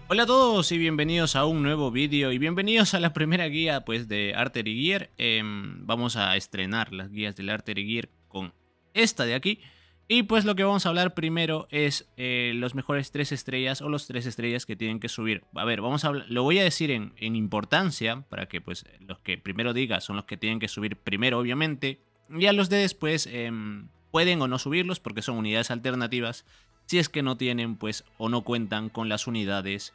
Hola a todos y bienvenidos a un nuevo vídeo y bienvenidos a la primera guía pues de Artery Gear. Vamos a estrenar las guías del Artery Gear con esta de aquí. Y pues lo que vamos a hablar primero es los mejores 3 estrellas o los 3 estrellas que tienen que subir. A ver, vamos a lo voy a decir en importancia para que pues los que primero diga son los que tienen que subir primero obviamente. Y a los de después pueden o no subirlos porque son unidades alternativas. Si es que no tienen pues o no cuentan con las unidades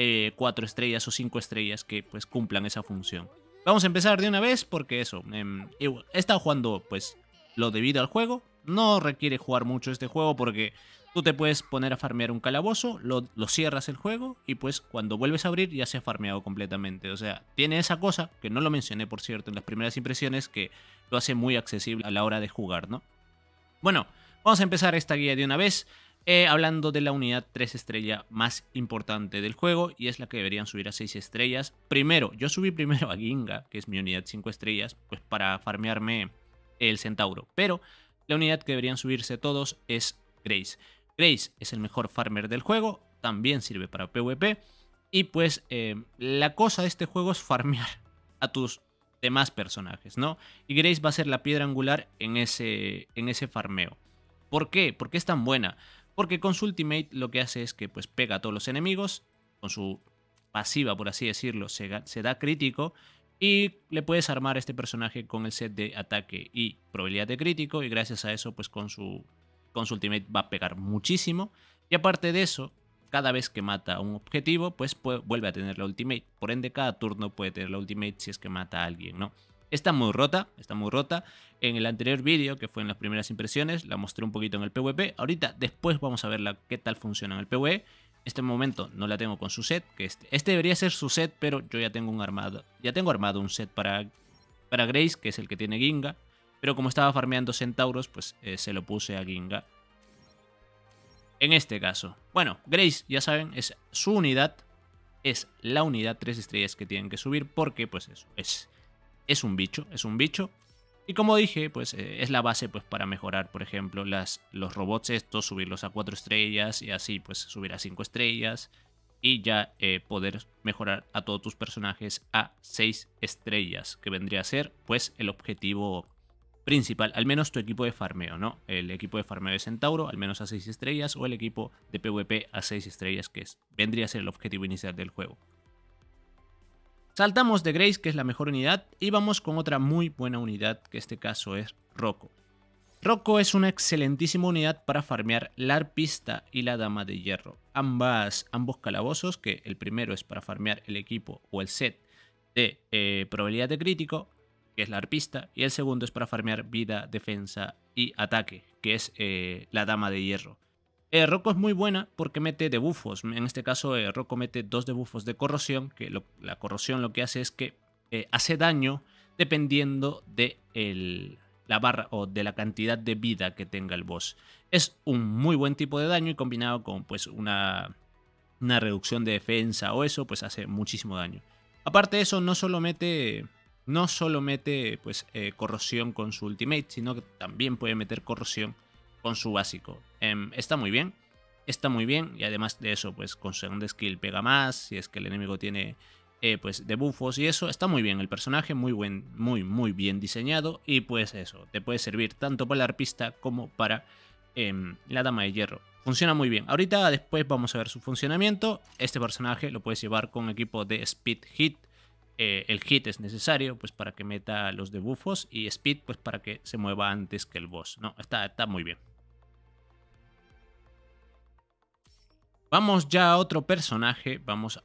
4 estrellas o 5 estrellas que pues cumplan esa función. Vamos a empezar de una vez porque eso, he estado jugando pues lo debido al juego. No requiere jugar mucho este juego porque tú te puedes poner a farmear un calabozo, lo cierras el juego y pues cuando vuelves a abrir ya se ha farmeado completamente. O sea, tiene esa cosa, que no lo mencioné por cierto en las primeras impresiones, que lo hace muy accesible a la hora de jugar, ¿no? Bueno, vamos a empezar esta guía de una vez. Hablando de la unidad 3 estrella más importante del juego y es la que deberían subir a 6 estrellas. Primero, yo subí primero a Ginga, que es mi unidad 5 estrellas, pues para farmearme el Centauro. Pero la unidad que deberían subirse todos es Grace. Grace es el mejor farmer del juego, también sirve para PvP. Y pues la cosa de este juego es farmear a tus demás personajes, ¿no? Y Grace va a ser la piedra angular en ese farmeo. ¿Por qué? ¿Por qué es tan buena? Porque con su ultimate lo que hace es que pues pega a todos los enemigos, con su pasiva por así decirlo se da crítico y le puedes armar a este personaje con el set de ataque y probabilidad de crítico y gracias a eso pues con su ultimate va a pegar muchísimo y aparte de eso cada vez que mata a un objetivo pues vuelve a tener la ultimate, por ende cada turno puede tener la ultimate si es que mata a alguien, ¿no? Está muy rota, está muy rota. En el anterior vídeo, que fue en las primeras impresiones, la mostré un poquito en el PvP. Ahorita, después vamos a ver qué tal funciona en el PvE. En este momento no la tengo con su set, que este debería ser su set, pero yo ya tengo un armado. Ya tengo armado un set para Grace, que es el que tiene Ginga. Pero como estaba farmeando centauros, pues se lo puse a Ginga. En este caso, bueno, Grace, ya saben, es su unidad. Es la unidad 3 estrellas que tienen que subir porque, pues eso, es un bicho, es un bicho. Y como dije, pues es la base pues para mejorar, por ejemplo, los robots estos, subirlos a 4 estrellas y así pues subir a 5 estrellas. Y ya poder mejorar a todos tus personajes a 6 estrellas, que vendría a ser pues el objetivo principal, al menos tu equipo de farmeo, ¿no? El equipo de farmeo de Centauro, al menos a 6 estrellas, o el equipo de PvP a 6 estrellas, que vendría a ser el objetivo inicial del juego. Saltamos de Grace, que es la mejor unidad, y vamos con otra muy buena unidad, que en este caso es Rocco. Rocco es una excelentísima unidad para farmear la arpista y la dama de hierro. Ambos calabozos, que el primero es para farmear el equipo o el set de probabilidad de crítico, que es la arpista, y el segundo es para farmear vida, defensa y ataque, que es la dama de hierro. Rocco es muy buena porque mete debuffos. En este caso, Rocco mete 2 debuffos de corrosión, que la corrosión lo que hace es que hace daño dependiendo de la barra o de la cantidad de vida que tenga el boss. Es un muy buen tipo de daño y combinado con pues una reducción de defensa o eso, pues hace muchísimo daño. Aparte de eso, no solo mete pues, corrosión con su ultimate, sino que también puede meter corrosión con su básico. Está muy bien. Está muy bien. Y además de eso, pues con segunda skill pega más. Si es que el enemigo tiene pues debuffos y eso. Está muy bien el personaje. Muy bien diseñado. Y pues eso. Te puede servir tanto para la arpista como para la dama de hierro. Funciona muy bien. Ahorita después vamos a ver su funcionamiento. Este personaje lo puedes llevar con equipo de Speed Hit. El hit es necesario pues para que meta los debuffos y speed pues para que se mueva antes que el boss. No, está muy bien. Vamos ya a otro personaje,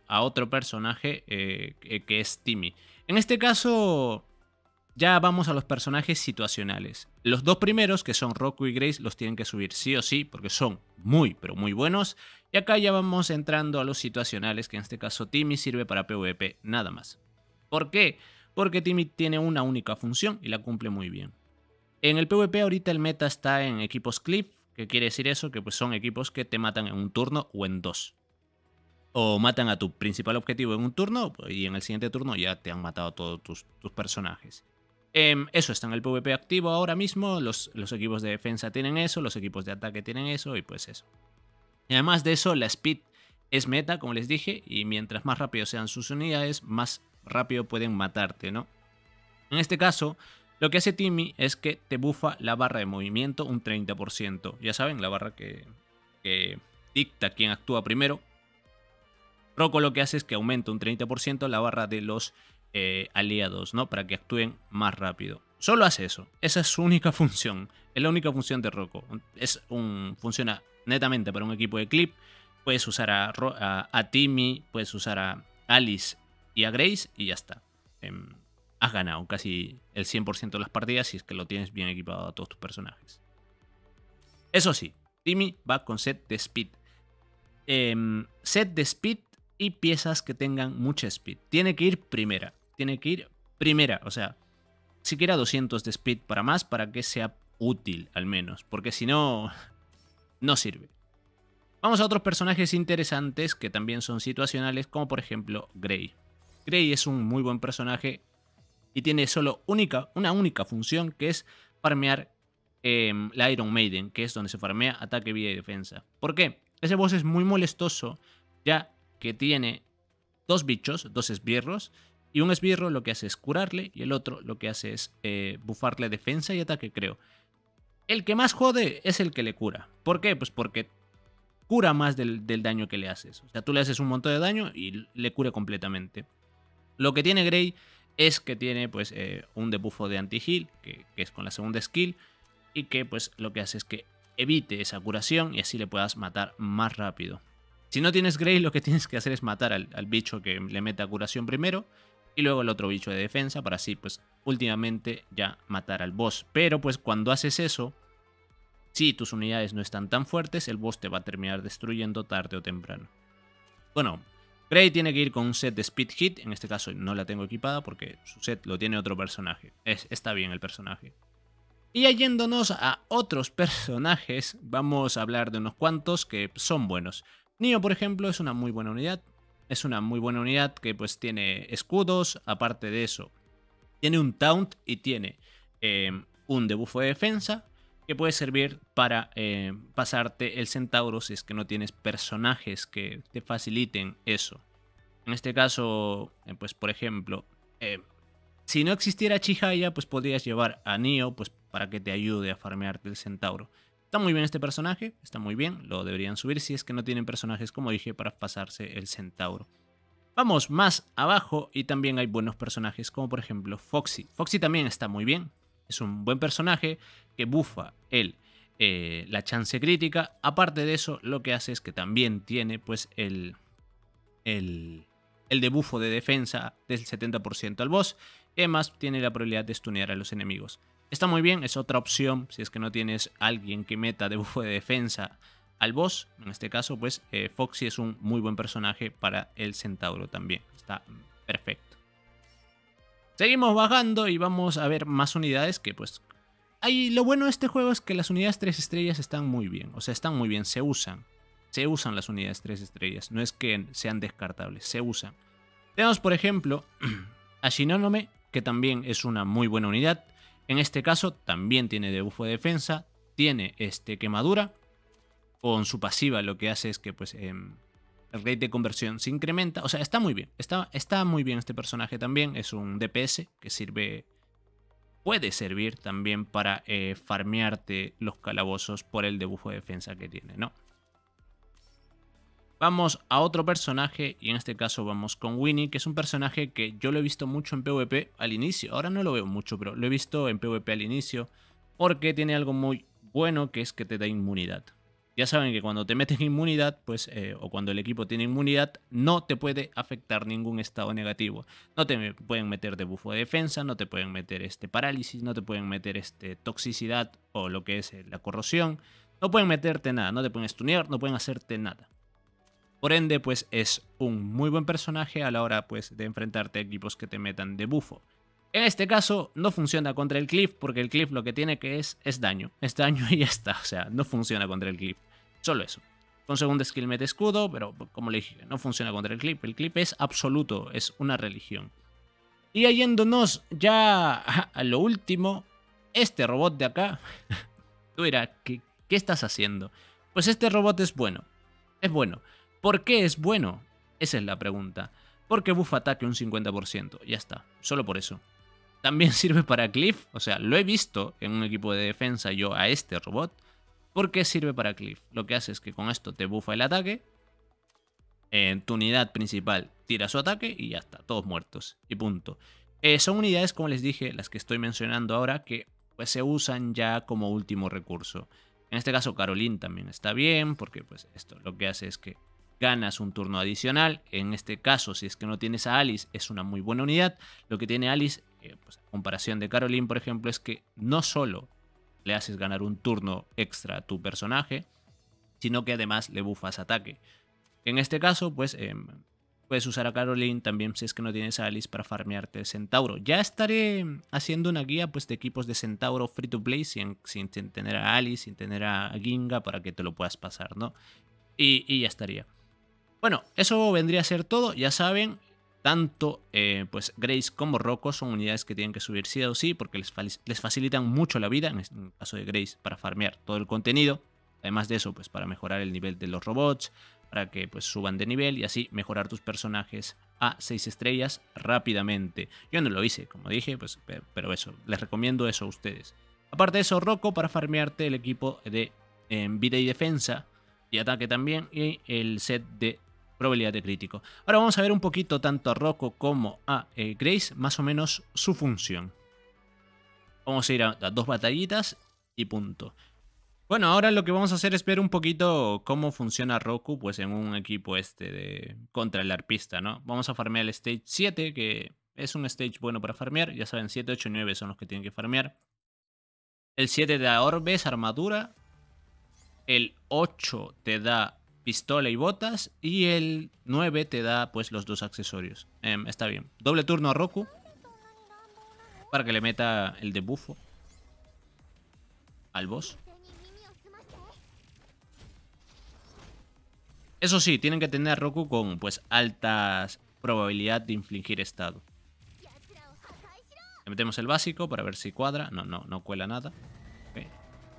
que es Timmy. En este caso ya vamos a los personajes situacionales. Los dos primeros, que son Rocco y Grace, los tienen que subir sí o sí porque son pero muy buenos. Y acá ya vamos entrando a los situacionales, que en este caso Timmy sirve para PvP nada más. ¿Por qué? Porque Timmy tiene una única función y la cumple muy bien. En el PvP ahorita el meta está en equipos Cliff, que quiere decir eso, que pues son equipos que te matan en un turno o en dos. O matan a tu principal objetivo en un turno y en el siguiente turno ya te han matado todos tus personajes. Eso está en el PvP activo ahora mismo, los equipos de defensa tienen eso, los equipos de ataque tienen eso y pues eso. Y además de eso, la speed es meta, como les dije, y mientras más rápido sean sus unidades, más rápido pueden matarte, ¿no? En este caso, lo que hace Timmy es que te bufa la barra de movimiento un 30%. Ya saben, la barra que dicta quién actúa primero. Rocco lo que hace es que aumenta un 30% la barra de los aliados, ¿no? Para que actúen más rápido. Solo hace eso. Esa es su única función. Es la única función de Rocco. Funciona netamente para un equipo de clip. Puedes usar a Timmy, puedes usar a Alice y a Grace y ya está. Has ganado casi el 100% de las partidas si es que lo tienes bien equipado a todos tus personajes. Eso sí, Timmy va con set de speed. Set de speed y piezas que tengan mucha speed. Tiene que ir primera. O sea, siquiera 200 de speed para más, para que sea útil al menos. Porque si no, no sirve. Vamos a otros personajes interesantes que también son situacionales, como por ejemplo Grey. Grey es un muy buen personaje y tiene solo una única función, que es farmear la Iron Maiden, que es donde se farmea ataque, vida y defensa. ¿Por qué? Ese boss es muy molestoso, ya que tiene dos bichos, dos esbirros, y un esbirro lo que hace es curarle y el otro lo que hace es bufarle defensa y ataque, creo. El que más jode es el que le cura. ¿Por qué? Pues porque cura más del daño que le haces. O sea, tú le haces un montón de daño y le cura completamente. Lo que tiene Grey es que tiene pues un debuffo de anti-heal, que es con la segunda skill, y que pues lo que hace es que evite esa curación y así le puedas matar más rápido. Si no tienes Grey, lo que tienes que hacer es matar al bicho que le meta curación primero y luego el otro bicho de defensa, para así pues últimamente ya matar al boss. Pero pues cuando haces eso, si tus unidades no están tan fuertes, el boss te va a terminar destruyendo tarde o temprano. Bueno, Grey tiene que ir con un set de Speed Hit. En este caso no la tengo equipada porque su set lo tiene otro personaje. Está bien el personaje. Y yéndonos a otros personajes, vamos a hablar de unos cuantos que son buenos. Neo, por ejemplo, es una muy buena unidad. Es una muy buena unidad que pues tiene escudos. Aparte de eso, tiene un taunt y tiene un debuffo de defensa, que puede servir para pasarte el centauro si es que no tienes personajes que te faciliten eso. En este caso, pues por ejemplo, si no existiera Chihaya, pues podrías llevar a Neo pues, para que te ayude a farmearte el centauro. Está muy bien este personaje, está muy bien, lo deberían subir si es que no tienen personajes, como dije, para pasarse el centauro. Vamos más abajo y también hay buenos personajes, como por ejemplo Foxy. Foxy también está muy bien. Es un buen personaje que buffa la chance crítica. Aparte de eso, lo que hace es que también tiene pues el debuffo de defensa del 70% al boss. Y además tiene la probabilidad de stunear a los enemigos. Está muy bien, es otra opción si es que no tienes alguien que meta debuffo de defensa al boss. En este caso, pues Foxy es un muy buen personaje para el centauro también. Está perfecto. Seguimos bajando y vamos a ver más unidades que pues... Lo bueno de este juego es que las unidades 3 estrellas están muy bien. O sea, están muy bien, se usan. Se usan las unidades 3 estrellas. No es que sean descartables, se usan. Tenemos por ejemplo a Shinonome, que también es una muy buena unidad. En este caso también tiene debuffo de defensa. Tiene quemadura. Con su pasiva lo que hace es que pues... el rate de conversión se incrementa. O sea, está muy bien. Está muy bien este personaje también. Es un DPS que sirve... Puede servir también para farmearte los calabozos por el debuffo de defensa que tiene, ¿no? Vamos a otro personaje y en este caso vamos con Winnie, que es un personaje que yo lo he visto mucho en PvP al inicio. Ahora no lo veo mucho, pero lo he visto en PvP al inicio porque tiene algo muy bueno, que es que te da inmunidad. Ya saben que cuando te meten inmunidad, pues, o cuando el equipo tiene inmunidad, no te puede afectar ningún estado negativo. No te pueden meter debuffo de defensa, no te pueden meter parálisis, no te pueden meter toxicidad o lo que es la corrosión. No pueden meterte nada, no te pueden stunear, no pueden hacerte nada. Por ende, pues es un muy buen personaje a la hora pues, de enfrentarte a equipos que te metan debuffo. En este caso no funciona contra el Cliff porque el Cliff lo que tiene que es daño. Es daño y ya está. O sea, no funciona contra el Cliff. Solo eso. Con segunda skill mete escudo, pero como le dije, no funciona contra el Cliff. El Cliff es absoluto, es una religión. Y yéndonos ya a lo último, este robot de acá, tú dirás, ¿qué estás haciendo? Pues este robot es bueno. Es bueno. ¿Por qué es bueno? Esa es la pregunta. Porque buffa ataque un 50%. Ya está. Solo por eso. También sirve para Cliff. O sea, lo he visto en un equipo de defensa yo a este robot. ¿Por qué sirve para Cliff? Lo que hace es que con esto te buffa el ataque. En tu unidad principal tira su ataque y ya está. Todos muertos. Y punto. Son unidades, como les dije, las que estoy mencionando ahora, que pues se usan ya como último recurso. En este caso Caroline también está bien, porque pues esto lo que hace es que ganas un turno adicional. En este caso, si es que no tienes a Alice, es una muy buena unidad. Lo que tiene Alice, pues, a comparación de Caroline, por ejemplo, es que no solo le haces ganar un turno extra a tu personaje, sino que además le bufas ataque. En este caso, pues puedes usar a Caroline también si es que no tienes a Alice para farmearte el Centauro. Ya estaré haciendo una guía pues de equipos de Centauro free to play sin tener a Alice, sin tener a Ginga para que te lo puedas pasar, ¿no? Y ya estaría. Bueno, eso vendría a ser todo, ya saben. Tanto pues Grace como Rocco son unidades que tienen que subir sí o sí porque les facilitan mucho la vida, en el caso de Grace, para farmear todo el contenido. Además de eso, pues para mejorar el nivel de los robots, para que pues suban de nivel y así mejorar tus personajes a 6 estrellas rápidamente. Yo no lo hice, como dije, pues, pero eso, les recomiendo eso a ustedes. Aparte de eso, Rocco para farmearte el equipo de vida y defensa y ataque también y el set de probabilidad de crítico. Ahora vamos a ver un poquito tanto a Rocco como a Grace, más o menos su función. Vamos a ir a 2 batallitas y punto. Bueno, ahora lo que vamos a hacer es ver un poquito cómo funciona Rocco pues en un equipo contra el arpista, ¿no? Vamos a farmear el stage 7, que es un stage bueno para farmear. Ya saben, 7, 8 y 9 son los que tienen que farmear. El 7 te da orbes, armadura. El 8 te da pistola y botas. Y el 9 te da pues los 2 accesorios. Está bien. Doble turno a Rocco para que le meta el debuffo al boss. Eso sí, tienen que tener a Rocco con pues altas probabilidad de infligir estado. Le metemos el básico para ver si cuadra. No cuela nada. Okay.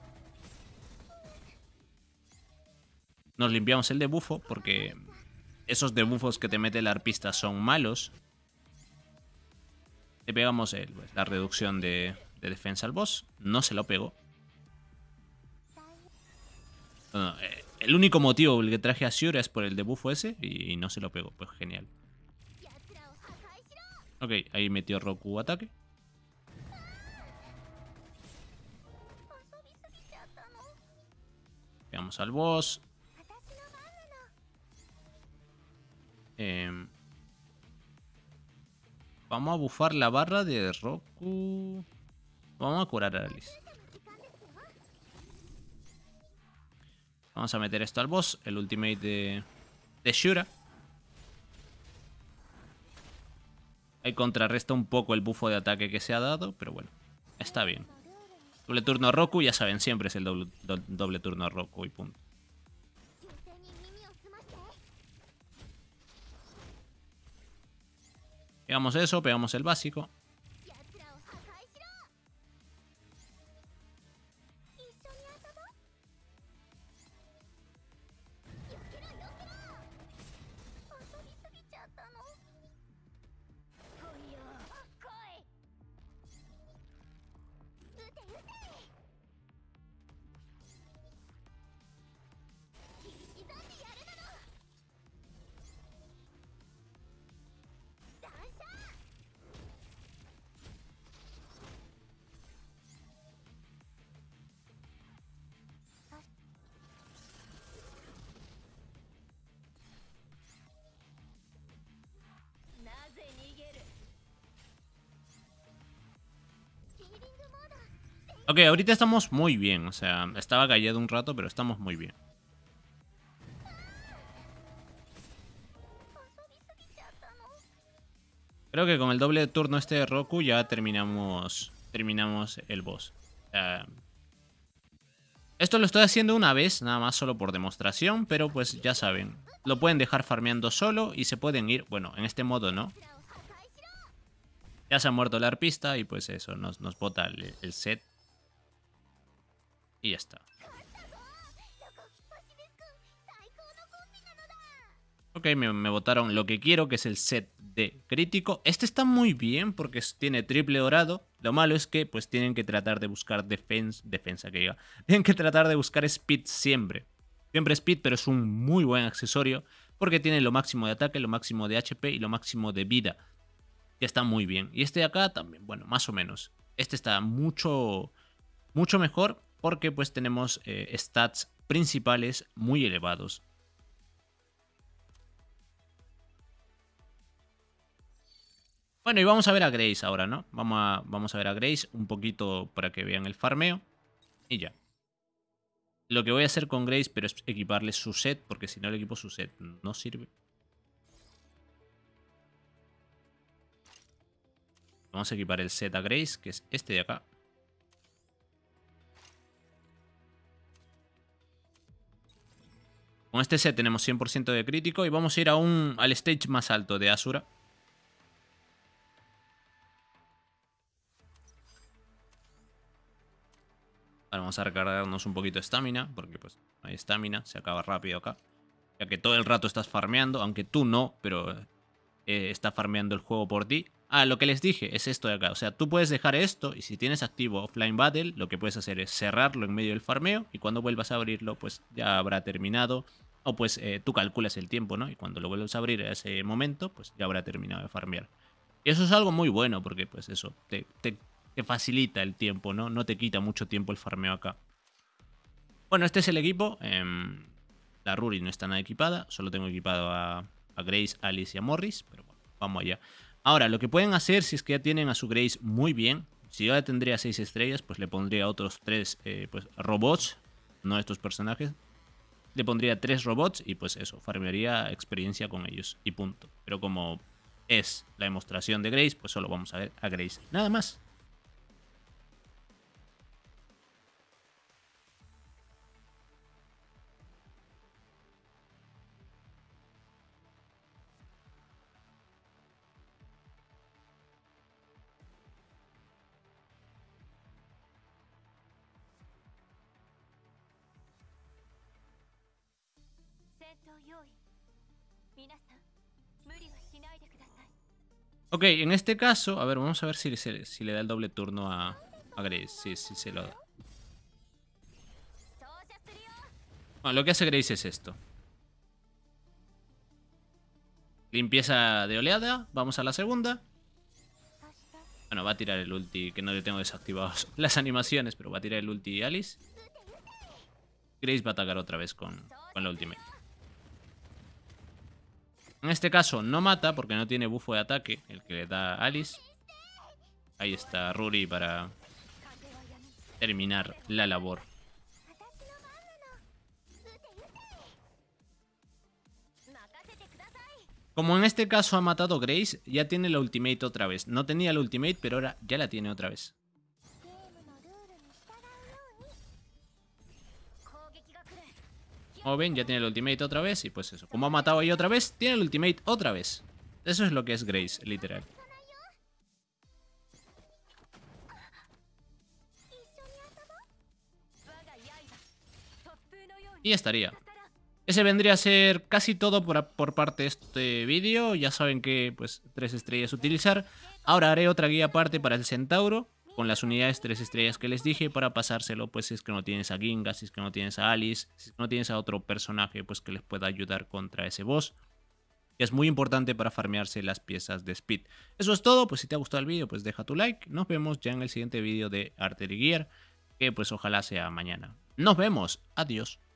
Nos limpiamos el debuffo porque esos debuffos que te mete el arpista son malos. Le pegamos la reducción de defensa al boss. No se lo pegó. El único motivo por el que traje a Shura es por el debuffo ese y no se lo pegó. Pues genial. Ok, ahí metió Rocco ataque. Pegamos al boss. Vamos a bufar la barra de Rocco. Vamos a curar a Alice. Vamos a meter esto al boss. El ultimate de Shura. Ahí contrarresta un poco el bufo de ataque que se ha dado. Pero bueno, está bien. Doble turno a Rocco. Ya saben, siempre es el doble turno a Rocco y punto. Pegamos eso, pegamos el básico. Ok, ahorita estamos muy bien. O sea, estaba callado un rato, pero estamos muy bien. Creo que con el doble turno de Rocco ya terminamos el boss. Esto lo estoy haciendo una vez, nada más solo por demostración, pero pues ya saben. Lo pueden dejar farmeando solo y se pueden ir, bueno, en este modo no. Ya se ha muerto el arpista y pues eso, nos bota el set. Y ya está. Ok, me botaron lo que quiero, que es el set de crítico. Este está muy bien porque tiene triple dorado. Lo malo es que pues tienen que tratar de buscar defensa que diga. Tienen que tratar de buscar speed siempre. Siempre speed, pero es un muy buen accesorio porque tiene lo máximo de ataque, lo máximo de HP y lo máximo de vida. Que está muy bien. Y este de acá también, bueno, más o menos. Este está mucho mejor porque pues tenemos stats principales muy elevados. Bueno, y vamos a ver a Grace ahora, ¿no? Vamos a ver a Grace un poquito para que vean el farmeo. Y ya. Lo que voy a hacer con Grace, pero es equiparle su set, porque si no le equipo su set no sirve. Vamos a equipar el set a Grace, que es este de acá. Con este set tenemos 100% de crítico y vamos a ir al stage más alto de Asura. Ahora vamos a recargarnos un poquito de estamina, porque pues no hay estamina, se acaba rápido acá. Ya que todo el rato estás farmeando, aunque tú no, pero está farmeando el juego por ti. Ah, lo que les dije es esto de acá. O sea, tú puedes dejar esto y si tienes activo Offline Battle, lo que puedes hacer es cerrarlo en medio del farmeo y cuando vuelvas a abrirlo, pues ya habrá terminado. O pues tú calculas el tiempo, ¿no? Y cuando lo vuelvas a abrir a ese momento, pues ya habrá terminado de farmear. Y eso es algo muy bueno porque pues eso te facilita el tiempo, ¿no? No te quita mucho tiempo el farmeo acá. Bueno, este es el equipo. La Ruri no está nada equipada. Solo tengo equipado a Grace, Alice y a Morris. Pero bueno, vamos allá. Ahora, lo que pueden hacer si es que ya tienen a su Grace muy bien. Si yo ya tendría 6 estrellas, pues le pondría otros 3 pues, robots. No estos personajes. Le pondría 3 robots y pues eso, farmearía experiencia con ellos. Y punto. Pero como es la demostración de Grace, pues solo vamos a ver a Grace. Nada más. Ok, en este caso, a ver, vamos a ver si le da el doble turno a Grace. Sí, sí se lo da. Bueno, lo que hace Grace es esto. Limpieza de oleada, vamos a la segunda. Bueno, va a tirar el ulti, que no le tengo desactivados las animaciones, pero va a tirar el ulti Alice. Grace va a atacar otra vez con la ultimate. En este caso no mata porque no tiene bufo de ataque, el que le da Alice. Ahí está Ruri para terminar la labor. Como en este caso ha matado Grace, ya tiene la ultimate otra vez. No tenía la ultimate, pero ahora ya la tiene otra vez. Como ven, ya tiene el ultimate otra vez y pues eso. Como ha matado ahí otra vez, tiene el ultimate otra vez. Eso es lo que es Grace, literal. Y ya estaría. Ese vendría a ser casi todo por parte de este vídeo. Ya saben que pues 3 estrellas utilizar. Ahora haré otra guía aparte para el Centauro, con las unidades 3 estrellas que les dije, para pasárselo pues si es que no tienes a Ginga, si es que no tienes a Alice, si es que no tienes a otro personaje pues que les pueda ayudar contra ese boss. Que es muy importante para farmearse las piezas de speed. Eso es todo, pues si te ha gustado el vídeo pues deja tu like. Nos vemos ya en el siguiente vídeo de Artery Gear, que pues ojalá sea mañana. Nos vemos, adiós.